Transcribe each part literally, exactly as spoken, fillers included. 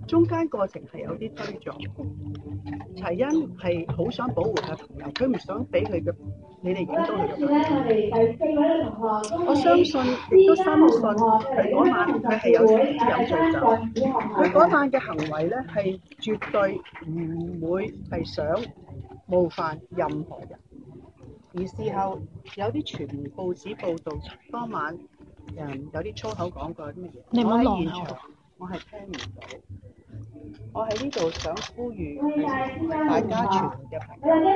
中間過程係有啲推撞。齊恩係好想保護佢朋友，佢唔想俾佢嘅你哋影到佢嘅朋友。我相信亦都深信佢嗰晚佢係有食飲醉酒，佢嗰晚嘅行為咧係絕對唔會係想冒犯任何人。而事後有啲傳媒報紙報導，當晚誒有啲粗口講過啲乜嘢， 你唔好我喺浪口現場，我係聽唔到。我喺呢度想呼籲大家傳媒嘅朋友，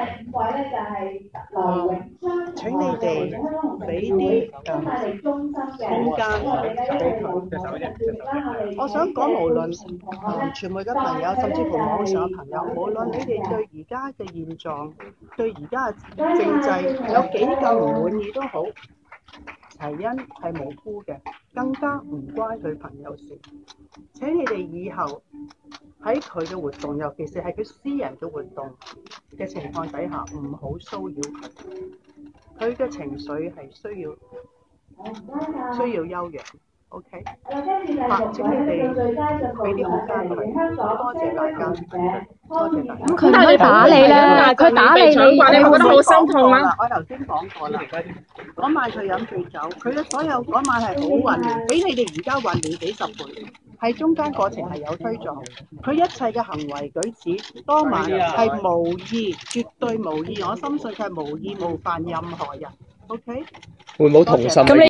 誒請你哋俾啲誒空間俾佢。我想講，無論誒傳媒嘅朋友，甚至乎網上嘅朋友，無論你哋對而家嘅現狀、對而家嘅政制有幾咁唔滿意都好，齊恩係無辜嘅，更加唔關佢朋友事。請你哋以後喺佢嘅活動，尤其是係佢私人嘅活動嘅情況底下，唔好騷擾佢。佢嘅情緒係需要需要休養。OK， 嚇！請你哋俾啲空間佢，多謝大家，多謝大家。 咁佢唔可以打你啦，佢打你你你會覺得好心痛啊！ 我頭先講過啦，嗰晚佢飲醉酒，佢嘅所有嗰晚係好混亂，比你哋而家混亂幾十倍。係中間過程係有推撞，佢一切嘅行為舉止當晚係無意，絕對無意，我深信佢係無意冒犯任何人。OK， 會唔會同心？